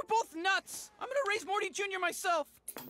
are both nuts! I'm gonna raise Morty Jr. myself!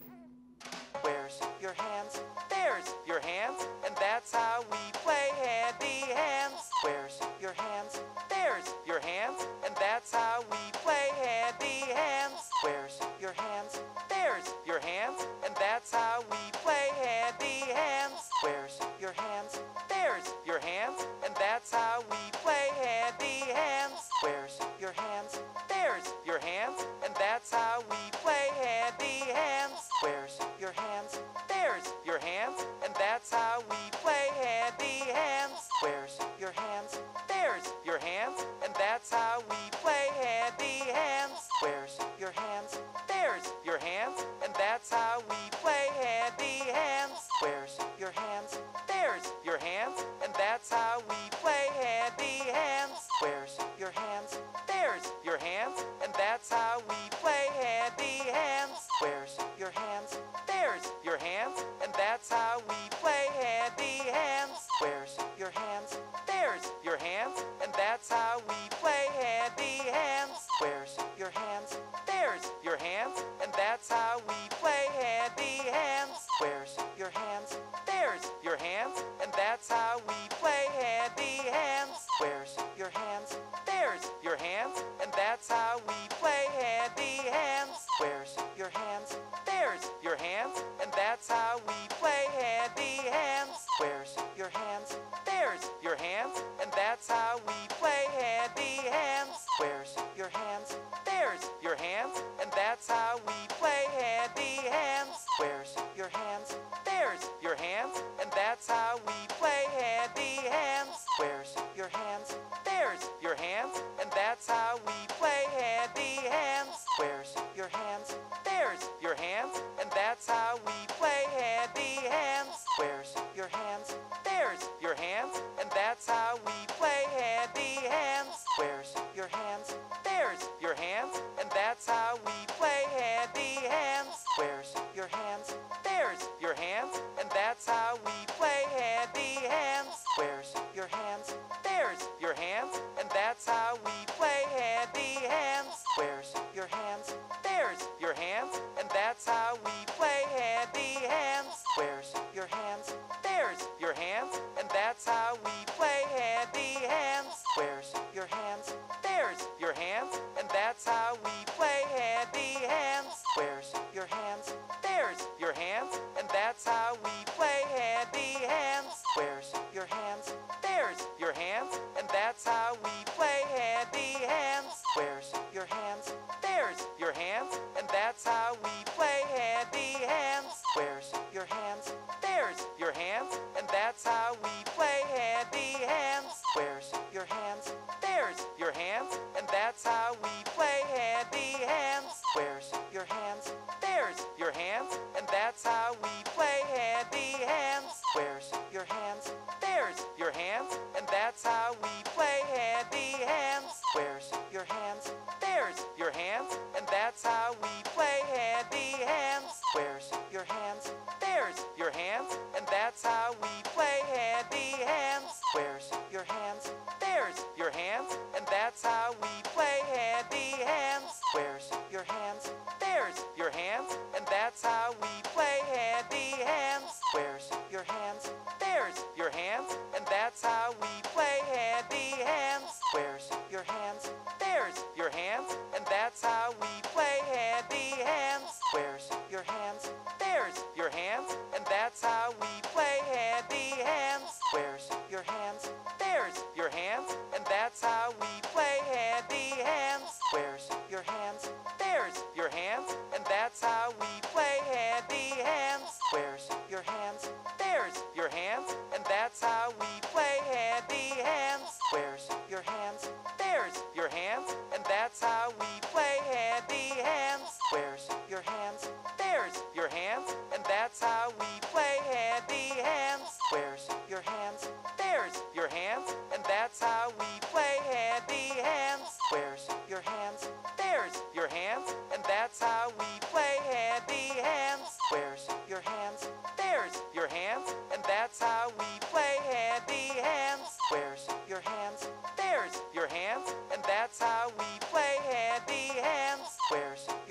Where's your hands? There's your hands, and that's how we play handy hands. Where's your hands? There's your hands, and that's how we play handy hands. Where's your hands? There's your hands, and that's how we play handy hands. Where's your hands? There's your hands, and that's how we play handy hands. Where's your hands? There's your hands, and that's how we play handy hands. Where's your hands? There's your hands, and that's how we play handy hands. Where's your hands? There's your hands, and that's how we play handy hands. Where's your hands? There's your hands, and that's how we play handy hands. Where's your hands? There's your hands, and that's how we play handy hands. Where's your hands? There's your hands, and that's how we play handy hands. Where's your hands? There's your hands, and that's how we play handy hands. Where's your hands? There's your hands, and that's how we play handy hands. Where's your hands? There's your hands, and that's how we play handy hands. Where's your hands? There's your hands, and that's how we play handy hands. Where's your hands? There's your hands, and that's how we play handy hands. Where's your hands? There's your hands, and that's how we play handy hands. Where's your hands? There's your hands, and that's how we play handy hands. Where's your hands? There's your hands, and that's how we play handy hands. Where's your hands? There's your hands, and that's how we play handy hands. Where's your hands? There's your hands, and that's how we play handy hands. Where's your hands? There's your hands, and that's how we play handy hands. Where's your hands? There's your hands, and that's how we play handy hands. Where's your hands? There's your hands, and that's how we play handy hands. Where's your hands? There's your hands, and that's how we play handy hands. Where's your hands? There's your hands, and that's how we play handy hands. Where's your hands? There's your hands, and that's how we play handy hands. Where's your hands? There's your hands, and that's how we play handy hands. Where's your hands? There's your hands, and that's how we play handy hands. Where's your hands? There's your hands, and that's how we play handy hands. Where's your hands? There's your hands, and that's how we play handy hands. Where's your hands? There's your hands, and that's how we play handy hands. Where's your hands? There's your hands, and that's how we play handy hands. Where's your hands? There's your hands, and that's how we play handy hands. Where's your hands? There's your hands, and that's how we play handy hands. Where's your hands? There's your hands, and that's how we play handy hands. Where's your hands? There's your hands, and that's how we play handy hands. Where's your hands? There's your hands, and that's how we play handy hands. Where's your hands? There's your hands, and that's how we play handy hands. Where's your hands? There's your hands, and that's how we play handy hands. Where's your hands? There's your hands, and that's how we play handy hands. Where's your hands? There's your hands, and that's how we play handy hands. Where's your hands? There's your hands, and that's how we play handy hands. Where's your hands? There's your hands, and that's how we play handy hands. Where's your hands? There's your hands, and that's how we play handy hands. Where's your hands? There's your hands, and that's how we play handy hands. Where's your hands? There's your hands, and that's how we play handy hands. Where's your hands? There's your hands, and that's how we play handy hands. Where's your hands? There's your hands, and that's how we play handy hands. Where's your hands? There's your hands, and that's how we play handy hands. Where's your hands? There's your hands, and that's how we play handy hands. Where's your hands? There's your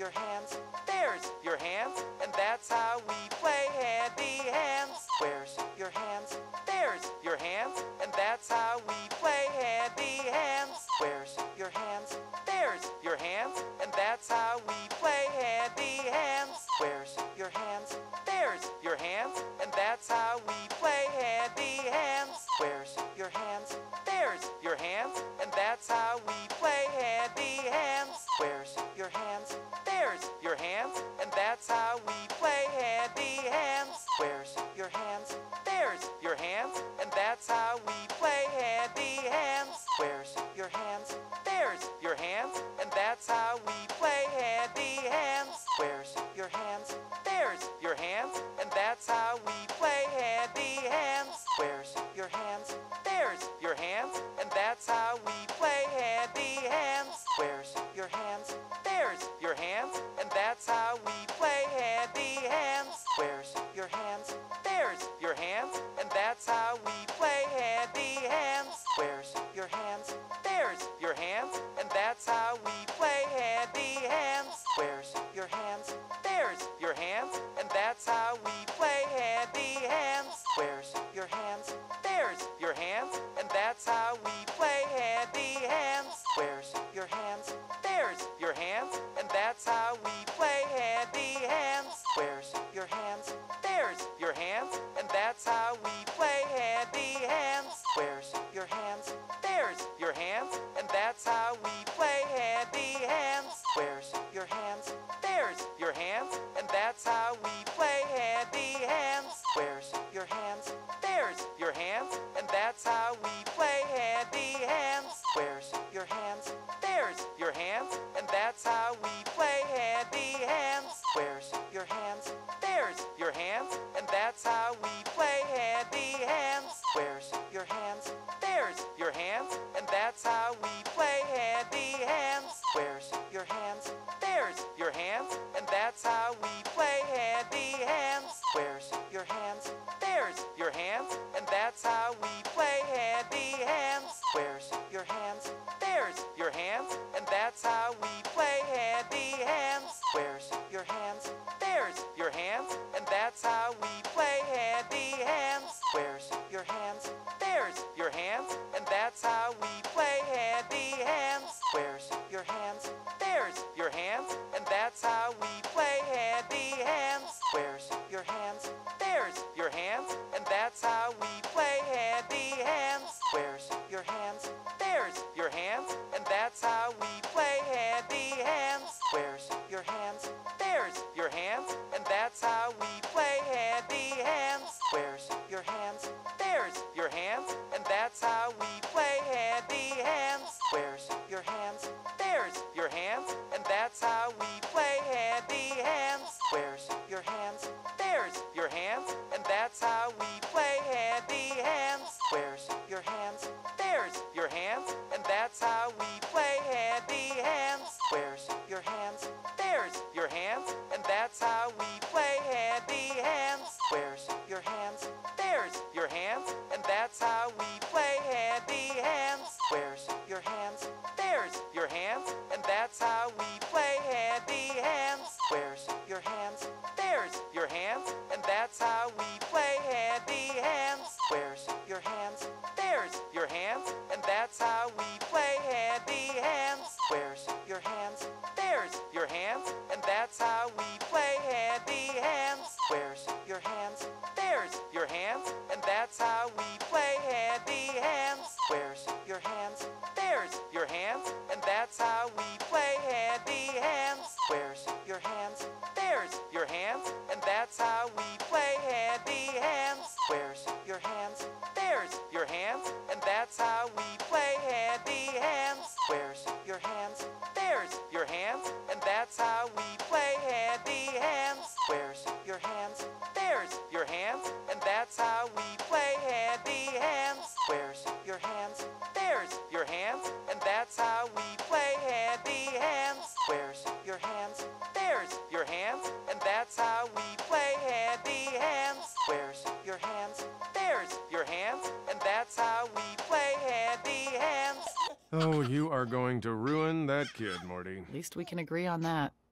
your hands, there's your hands, and that's how we play handy hands. Where's your hands, there's your hands, and that's how we play handy hands. Where's your hands, there's your hands, and that's how we play handy hands. Where's your hands, there's your hands, and that's how we play handy hands. Where's your hands, there's your hands, and that's how we play handy hands. Where's your hands, there's your hands, and that's how we play handy hands. Where's your hands, there's your hands, and that's how we play handy hands. Where's your hands, there's your hands, and that's how we play handy hands. Where's your hands, there's your hands, and that's how we play handy hands. Where's your hands, there's your hands, and that's how we play handy hands. Where's your hands, there's your hands, and that's how we play handy hands. Where's your hands, there's your hands, and that's how we play handy hands. Where's your hands, there's your hands, and that's how we play handy hands. Where's your hands, there's your hands, and that's how we play handy hands. Where's your hands, there's your hands, and that's how we play handy hands. Where's your hands, there's your hands, and that's how we play handy hands. Where's your hands, there's your hands, and that's how we play handy hands. Where's your hands, there's your hands, and that's how we play handy hands. Where's your hands, there's your hands, and that's how we play handy hands. Where's your hands, there's your hands, and that's how we play handy hands. Where's your hands, there's your hands, and that's how we play handy hands. Where's your hands, there's your hands, and that's how we play handy hands. Where's your hands, there's your hands, and that's how we play handy hands. Where's your hands, there's your hands, and that's how we play handy hands. Where's your hands, there's your hands, and that's how we play handy hands. Where's your hands, there's your hands, and that's how we play handy hands. Where's your hands, there's your hands, and that's how we play handy hands. Where's your hands, there's your hands, and that's how we play handy hands. Where's your hands, there's your hands, and that's how we play handy hands. Where's your hands, there's your hands, and that's how we play handy hands. Where's your hands, there's your hands, and that's how we play handy hands. Where's your hands, there's your hands, and that's how we play handy hands. Where's your hands, there's your hands, and that's how we play handy hands. Where's your hands, there's your hands, and that's how we play handy hands. Where's your hands, there's your hands, and that's how we play handy hands. Where's your hands, there's your hands, and that's how we play handy hands. Where's your hands, there's your hands, and that's how we play handy hands. Where's your hands, there's your hands, and that's how we play handy hands. Where's your hands, there's your hands, and that's how we play handy hands. Where's your hands, there's your hands, and that's how we play handy hands. Where's your hands, there's your hands, and that's how we play handy hands. Where's your hands, there's your hands, and that's how we play handy hands. Where's your hands, there's your hands, and that's how we play handy hands. Where's your hands, there's your hands, and that's how we play handy hands. Where's your hands, there's your hands, and that's how we play handy hands. Where's your hands, there's your hands, and that's how we play handy hands. Where's your hands, there's your hands, and that's how we play handy hands. Where's your hands, there's your hands, and that's how we play handy hands. Where's your hands, there's your hands, and that's how we play handy hands. Where's your hands, there's your hands, and that's how we play handy hands. Where's your hands, there's your hands, and that's how we play handy hands. Oh, you are going to ruin that kid, Morty. At least we can agree on that.